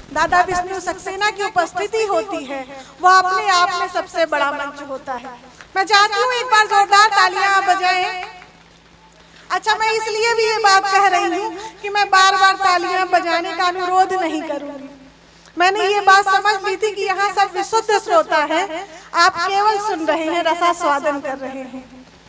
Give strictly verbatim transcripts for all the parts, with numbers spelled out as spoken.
दादा विष्णु सक्सेना की उपस्थिति होती है, वह अपने आप में सबसे बड़ा मंच होता है। मैं चाहती हूँ एक बार जोरदार तालियां बजाएं। अच्छा, मैं इसलिए भी ये बात कह रही हूँ कि मैं बार बार तालियां बजाने का अनुरोध नहीं करूंगी। मैंने ये बात समझ ली थी कि यहाँ सब विशुद्ध श्रोता है, आप केवल सुन रहे हैं, रसास्वादन कर रहे हैं,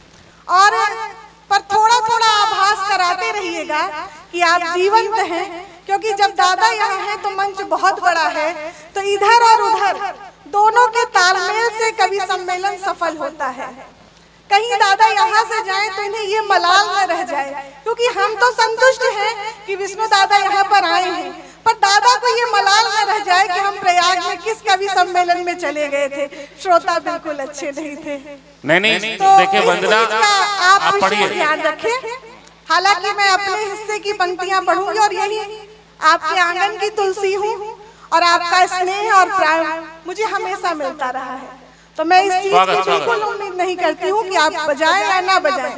और पर थोड़ा थोड़ा आभास कराते रहिएगा कि आप जीवंत हैं, क्योंकि जब दादा यहाँ हैं तो मंच बहुत बड़ा है, तो इधर और उधर दोनों के तालमेल से कभी सम्मेलन सफल होता है। कहीं दादा यहाँ से जाएं तो इन्हें ये मलाल न रह जाए, क्योंकि हम तो संतुष्ट हैं कि विष्णु दादा यहाँ पर आए हैं, पर दादा को ये मलाल न रह जाए कि हम प्रयाग में किस कवि सम्मेलन में चले गए थे, श्रोता बिल्कुल अच्छे नहीं थे। नहीं नहीं, तो देखिए वंदना, आप विशेष ध्यान रखें। हालांकि मैं अपने हिस्से की पंक्तियां पढ़ूंगी और यही आपके आंगन की तुलसी हूँ, और आपका स्नेह और प्रेम मुझे हमेशा मिलता रहा है, तो मैं इस चीज की बिल्कुल उम्मीद नहीं करती हूँ कि आप बजाएं या ना बजाएं।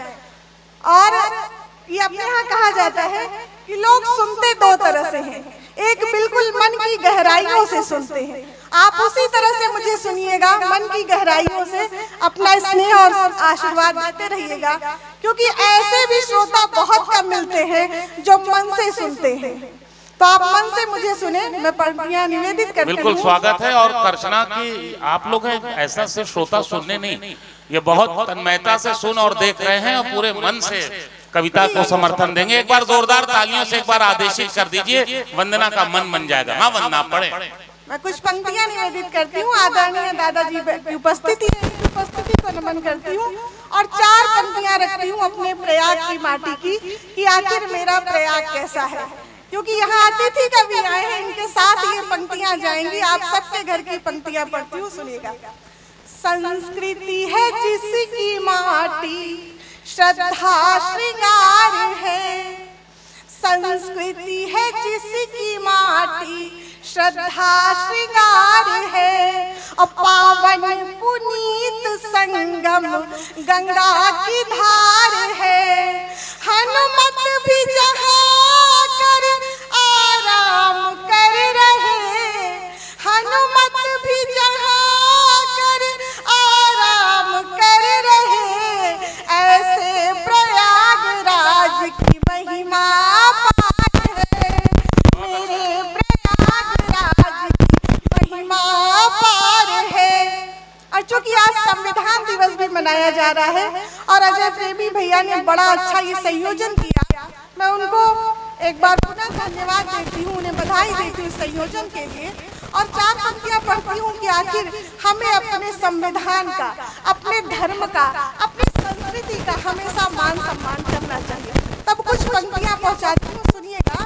और ये अपने यहाँ कहा जाता है कि लोग सुनते दो तरह से हैं, एक बिल्कुल मन की गहराइयों से सुनते हैं, आप उसी तरह से मुझे सुनिएगा, मन की गहराइयों से अपना स्नेह और आशीर्वाद देते रहिएगा, क्योंकि ऐसे भी श्रोता बहुत कम मिलते हैं जो मन से सुनते हैं। तो आप मन से मुझे सुने, मैं पंक्तियां निवेदित करती हूं। बिल्कुल स्वागत है। और कर्षणा की आप लोग हैं, ऐसा से श्रोता सुनने नहीं, ये बहुत तन्मयता से सुन और देख रहे हैं और पूरे मन से कविता को समर्थन देंगे। एक बार जोरदार तालियों से एक बार आदेशित कर दीजिए, वंदना का मन बन जाएगा। हाँ वंदना, पढ़े। मैं कुछ पंक्तियां निवेदित करती हूँ, आदरणीय दादाजी की उपस्थिति उपस्थिति को नमन करती हूँ, और चार पंक्तियां रखती हूँ अपने प्रयाग की माटी की, कि आखिर मेरा प्रयाग कैसा है, क्योंकि यहाँ अतिथि कवि आए हैं, इनके साथ ये पंक्तियां जाएंगी। आप सबके घर की पंक्तियां पढ़ती हूँ, सुनिएगा। संस्कृति है जिसकी माटी श्रद्धा श्रृंगार है, संस्कृति है जिसकी माटी श्रद्धा श्रृंगार है, और पावन पुनीत संगम गंगा की धार है। हनुमत भी जहाँ कर आराम कर रहे, हनुमत भी जहाँ कर आराम कर रहे, ऐसे प्रयागराज की महिमा पार है, मेरे प्रयागराज की महिमा पार है। और चूंकि आज संविधान दिवस भी मनाया जा रहा है, और अजय प्रेमी भैया ने बड़ा अच्छा ये संयोजन किया, मैं उनको एक बार पुनः धन्यवाद देती हूँ, उन्हें बधाई देती हूँ संयोजन के लिए। और चार पंक्तियां पढ़ती हूँ कि आखिर हमें अपने संविधान का, अपने धर्म का, अपनी संस्कृति का हमेशा मान सम्मान करना चाहिए। तब कुछ पंक्तियां पहुँचाती हूँ, सुनिएगा।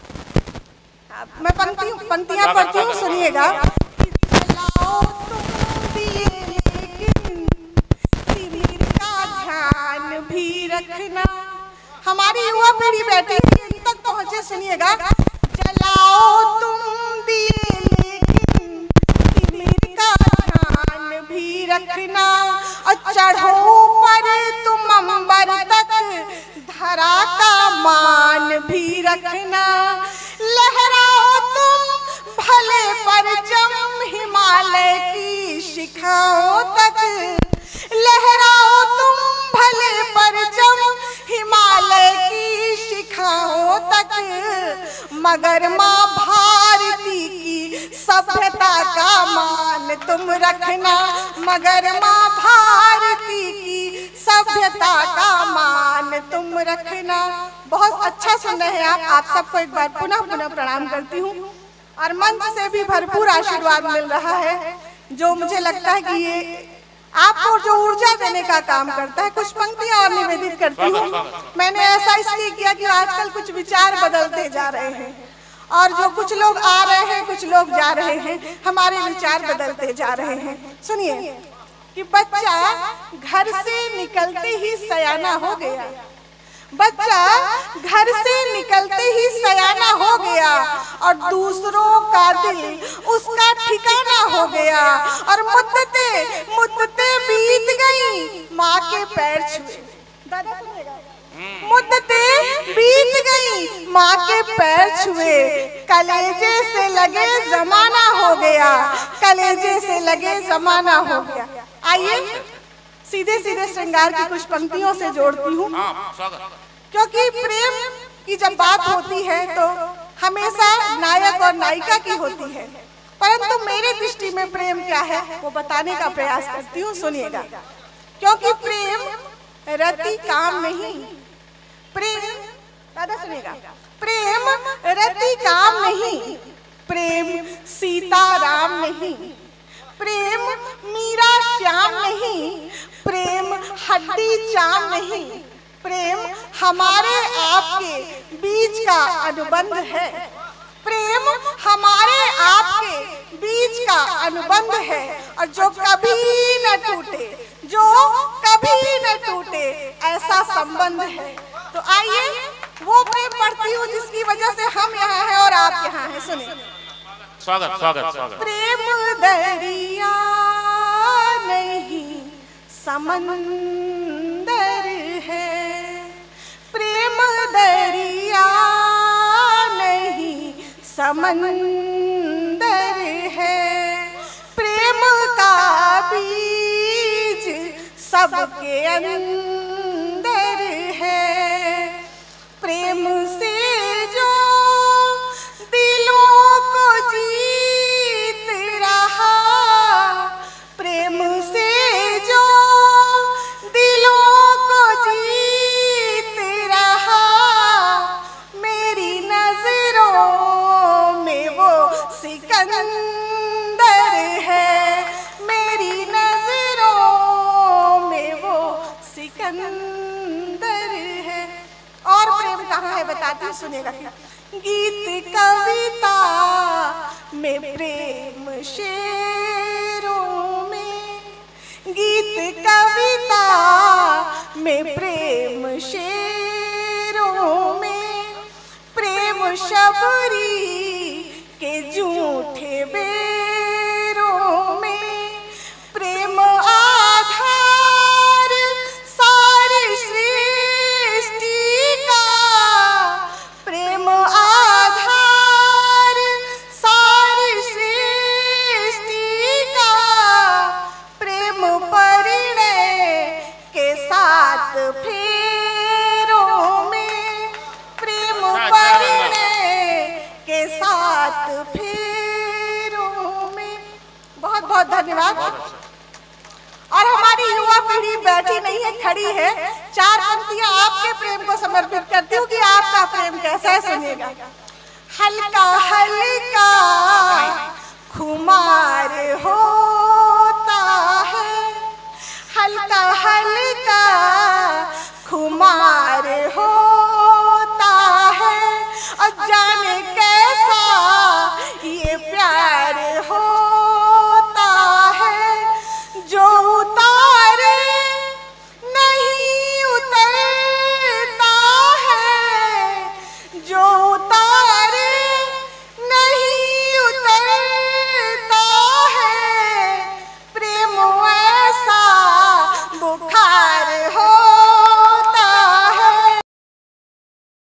मैं पंक्ति पंक्तियां पढ़ती हूँ, सुनिएगा। जलाओ तुम दिए लेकिन तिमिर का ध्यान भी रखना। हमारी युवा पीढ़ी बैठी है, इन तक पहुँचे, सुनिएगा। जलाओ तुम दिए लेकिन तिमिर का ध्यान भी रखना, और चढ़ो पर तुम अंबर तक धरा का मान भी रखना। लहराओ तुम भले परचम हिमालय की शिखाओं तक, लहराओ तुम भले परचम हिमालय की शिखाओं तक, मगर माँ भारती की सभ्यता का मान तुम रखना, मगर माँ भारती की सभ्यता का मान तुम रखना। बहुत अच्छा सुन रहे हैं आप आप सबको एक बार पुनः पुनः प्रणाम करती हूँ, और मंच से भी भरपूर आशीर्वाद मिल रहा है, जो मुझे लगता है कि ये आपको जो ऊर्जा देने का काम करता है। कुछ पंक्तियां और निवेदित करती हूँ। मैंने ऐसा इसलिए किया कि आजकल कुछ विचार बदलते जा रहे हैं, और जो कुछ लोग आ रहे हैं, कुछ लोग जा रहे हैं, हमारे विचार बदलते जा रहे हैं। सुनिए कि बच्चा घर से निकलते ही सयाना हो गया, बच्चा घर से निकलते ही सयाना हो गया, और दूसरों का दिल उसका ठिकाना हो गया, और मुद्दते मुद्दते बीत गई माँ के पैर छुए। दादा सुनिएगा। मुद्दतें बीत गई, माँ के पैर छुए, कलेजे से लगे जमाना हो गया, कलेजे से लगे जमाना हो गया। आइए सीधे सीधे श्रृंगार की कुछ पंक्तियों से जोड़ती हूँ, क्योंकि प्रेम की जब बात होती है तो हमेशा नायक और नायिका की होती है, परंतु मेरे दृष्टि में प्रेम क्या है वो बताने का प्रयास करती हूँ, सुनिएगा। क्योंकि प्रेम रति काम नहीं, प्रेम दादा सुनिएगा, प्रेम रति काम नहीं, प्रेम सीता राम नहीं, प्रेम मीरा श्याम नहीं, प्रेम हड्डी चाम नहीं, प्रेम हमारे आपके बीच का अनुबंध है, प्रेम हमारे आपके बीच का अनुबंध है, और जो कभी न टूटे, जो कभी न टूटे ऐसा संबंध है। तो आइए वो प्रेम पढ़ती हूँ जिसकी वजह से हम यहाँ हैं और आप यहाँ हैं, सुनिए। स्वागत स्वागत स्वागत। प्रेम दरिया नहीं समंदर है, प्रेम दरिया नहीं समंदर है, प्रेम का बीज सबके अंदर है, प्रेम से जो दिलों को जीत रहा, प्रेम से जो दिलों को जीत रहा, मेरी नजरों में वो सिकंदर है, मेरी नजरों में वो सिकंदर है। और प्रेम कहाँ है बताती हूँ, सुनिएगा। गीत कविता में प्रेम शेरों में, गीत कविता में प्रेम शेरों में, प्रेम शबरी के झूठे बेरों में, प्रेम आधार सारी सृष्टि का, प्रेम आधार सारी सृष्टि का, प्रेम परिणय के साथ फेरों में, प्रेम परिणय के साथ फेरों में। बहुत बहुत धन्यवाद। और हमारी युवा पीढ़ी बैठी नहीं है, खड़ी है। चार पंक्तियां आपके प्रेम को समर्पित करती हूँ कि आपका प्रेम कैसा है, सुनिएगा। हल्का हल्का